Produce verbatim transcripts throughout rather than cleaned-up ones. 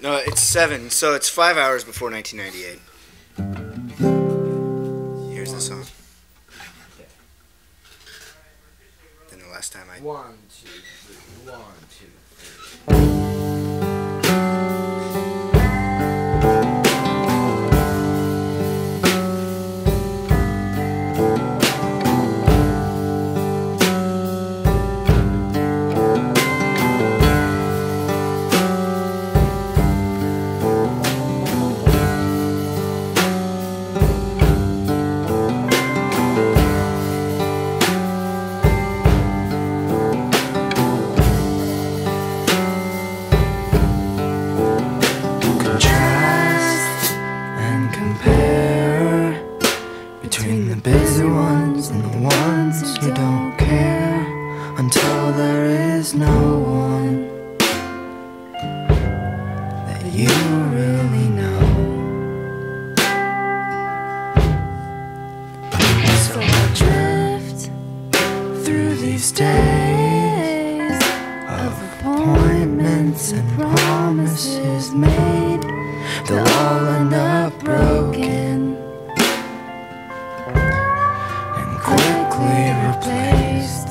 No, it's seven, so it's five hours before nineteen ninety-eight. Here's the song. Then the last time I... One, two, three, one, two, three. Between the busy ones and the ones who don't care, until there is no one that you really know. So I drift through these days of appointments and promises made. They'll all end up broken, quickly replaced.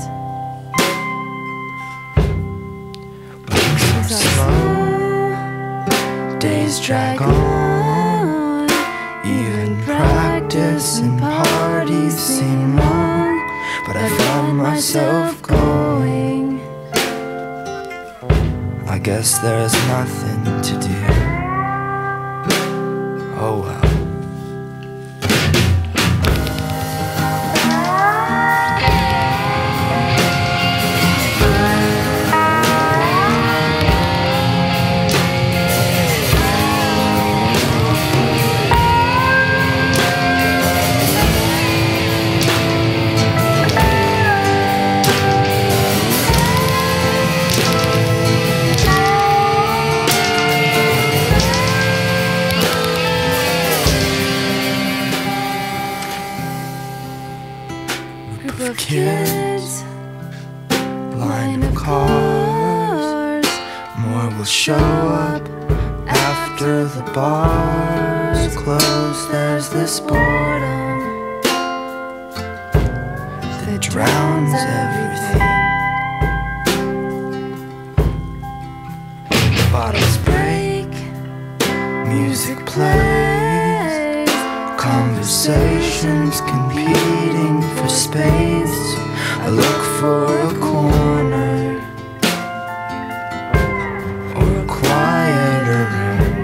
Weeks are slow, days drag on. Even practice and parties seem wrong, but I found myself going. I guess there's nothing to do. Oh well. Group of kids, line of cars, more will show up after the bars close. There's this boredom that drowns everything. Bottles break, music plays, conversations competing for space. I look for a corner or a quieter room.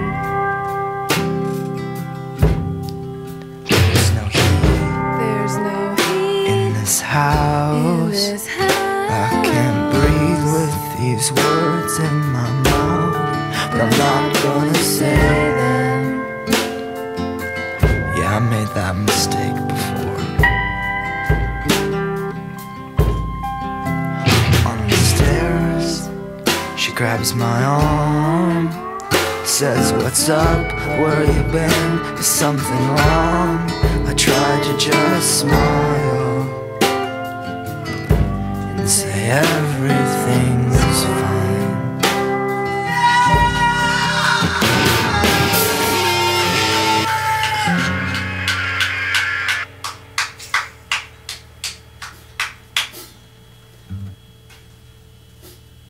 There's no heat, There's no heat in this house. in this house. I can't breathe with these words in my mouth, but I'm not gonna say them. Yeah, I made that mistake before. On the stairs, she grabs my arm, says, "What's up? Where you been? Is something wrong?" I try to just smile and say everything